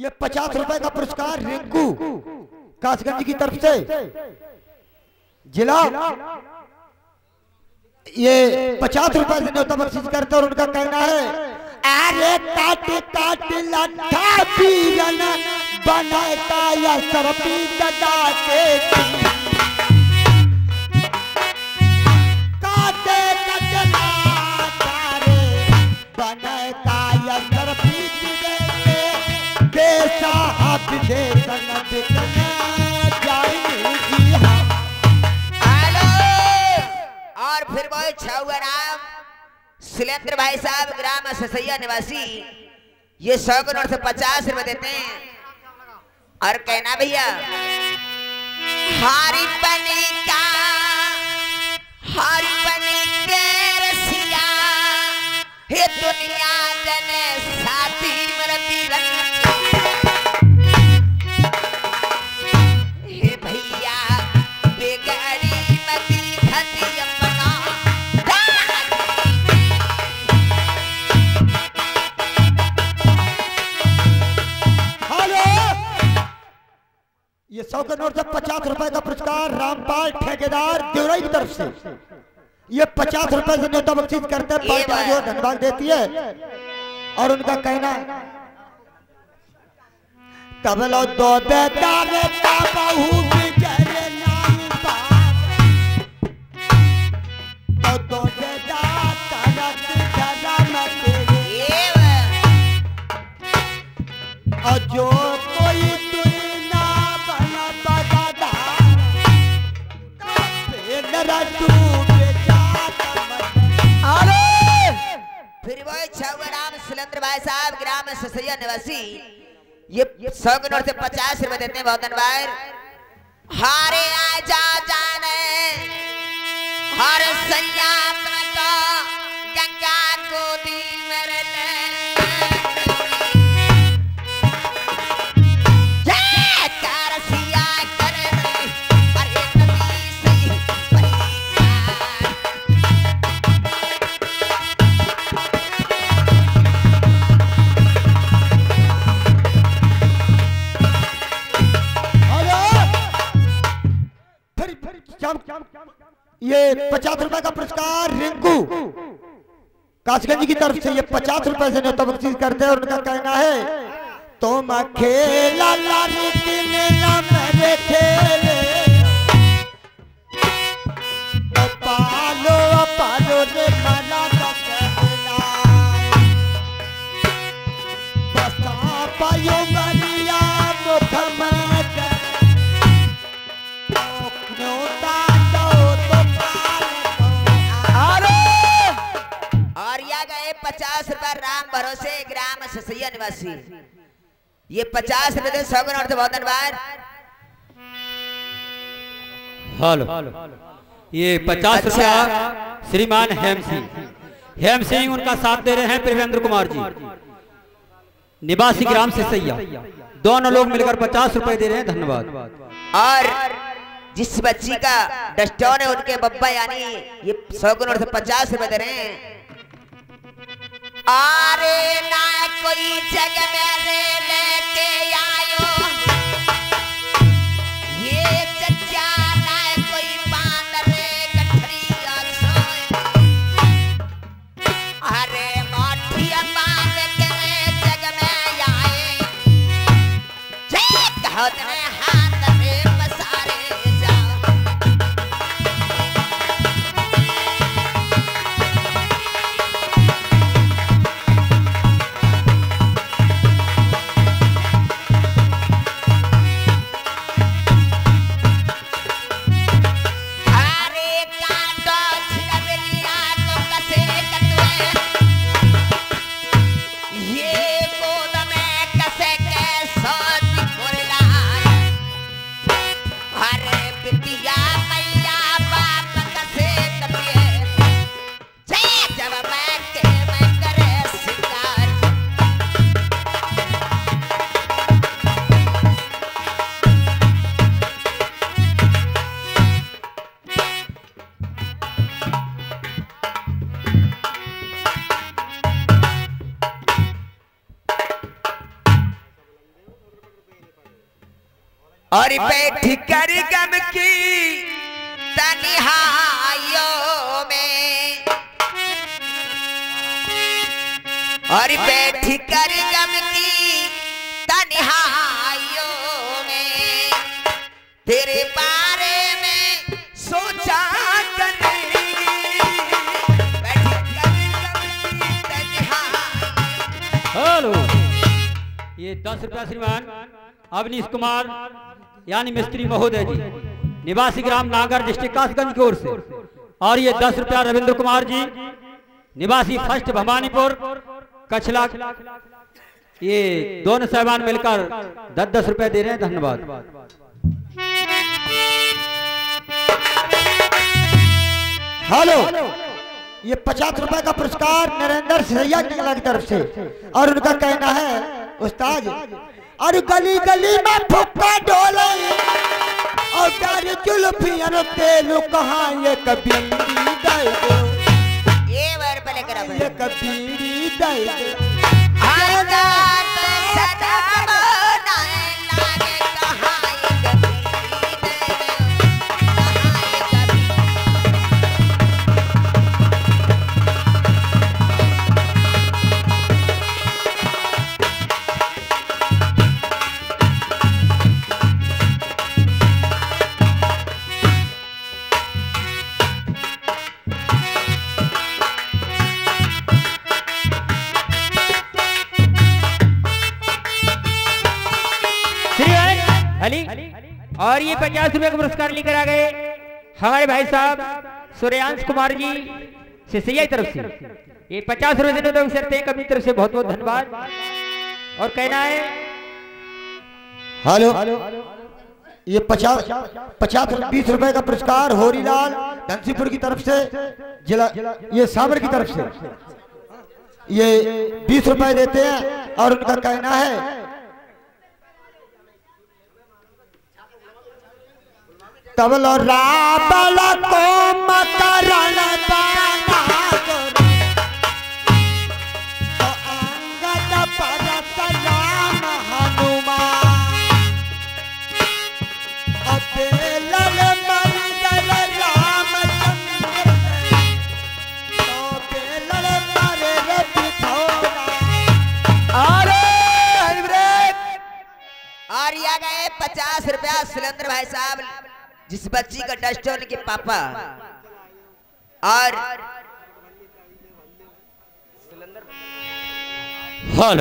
ये 50 रुपए का पुरस्कार रिंकू कासगंज की तरफ से जिला ये 50 रुपए से न्योता बख्शीश करते और उनका कहना है अरे काट काट लट्ठा पीरन बनाता या सरपी दगा के काटे कटना तारे बनाता या सरपी बेसाहब दे सनद और फिर वो छाऊआ नाम सुलेंद्र भाई साहब ग्राम ससैया निवासी ये 100 के नोट से 50 रुपए देते हैं और कहना भैया हारी बनी के रसिया हे दुनिया जने साथी मरती हे भैया बेगाड़ी मती खती अपना ये 100 के नोट से 50 रुपए का पुरस्कार रामपाल ठेकेदार देवराई की तरफ से ये 50 रुपए से न्योता बख्शीश करते हैं पार्टी जो धन्यवाद देती है और उनका कहना तबलो दो बेदारे का बहू बिजरे नाम पार तो दो बेदार तरत धर्म तेरे और जो कोई दुनिया बना बगादा तेरा फिर वो छाऊआ नाम सुलेंद्र भाई साहब ग्राम ससैया निवासी ये 100 के नोट से 50 रुपए देते हैं बहुत धन्यवाद हारे आजा जाने हर सैया को गंगा गोदी मेरे ये 50 रुपए का पुरस्कार रिंकू कासगंज की तरफ से ये 50 रुपए से न्योता बख्शीश करते हैं और उनका कहना है तुम खेला लाने मेरे खेले पालो पालो रे खाना बसा पायो मरिया मुखमत और या गए 50 रुपए राम भरोसे ग्राम ससैया निवासी ये 50 रुपए 100 के नोट से बहुत धन्यवाद हेलो ये 50 रुपया श्रीमान हेम सिंह उनका साथ दे रहे हैं प्रेमेंद्र कुमार जी निवासी ग्राम ससैया दोनों लोग मिलकर 50 रुपए दे रहे हैं धन्यवाद और जिस बच्ची का डस्टोन है उनके बब्बा यानी ये 100 के नोट से 50 रुपए दे रहे हैं अरे ना कोई जग में रे लेके आयो ये चचा ना कोई बांदर रे गठरी अरे माठिया बांध के जग में आए जय कहत ने हाथ में पसारे और बैठ कर गम की तन्हाइयों में, और बैठ कर गम की तन्हाइयों में तेरे बारे में सोचा करे, बैठ कर गम की तन्हाइयों। हेलो, ये 10 रुपया श्रीमान अवनीश कुमार यानी मिस्त्री महोदय जी, निवासी ग्राम नागर, डिस्ट्रिक्ट कासगंज की ओर से। और ये 10 रुपया रविंद्र कुमार जी, निवासी फर्स्ट भवानीपुर कछला, ये दोनों साहबान मिलकर 10-10 रुपए दे रहे हैं। धन्यवाद। हेलो, ये 50 रुपए का पुरस्कार नरेंद्र सैया की तरफ से, और उनका कहना है उस्ताद, और गली गली में फुक्का डोले और गाड़ी जुल्फियां तेलू कहाँ ये कभी दे दो, ये बार पहले करा ये कभी दे दो। और ये 50 रुपए का पुरस्कार लेकर आ गए हमारे भाई साहब सूर्यांश कुमार जी सिसैया की तरफ से। ये 50 रुपए देने तो अपनी तरफ से बहुत बहुत धन्यवाद। और कहना है हेलो, ये 20 रुपए का पुरस्कार होरीलाल धनसीपुर की तरफ से, जिला ये सावर की तरफ से ये 20 रुपए देते हैं, और उनका कहना है तबल राबल को मकरण बाना तो अंगद परत राम हनुमान, अबेलल मंगल रामचंद्र तो बेलल मारे रे बिथोरा। और ये आ गए 50 रुपया सुरेंद्र भाई साहब, जिस बच्ची का डस्ट उनके पापा। और हेलो,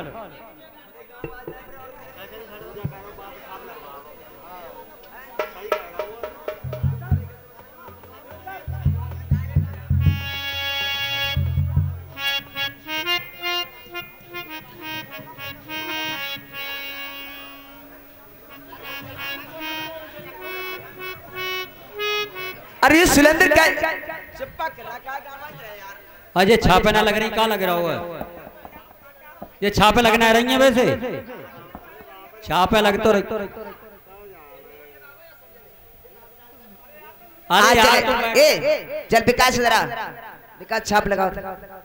अरे ये सिलेंडर का अजय छापे ना लग रही, कहाँ लग रहा हुआ? ये छापे लगना रही है वैसे, छापे लग तो रही। अरे यार, चल विकास जरा, विकास छाप लगाओ।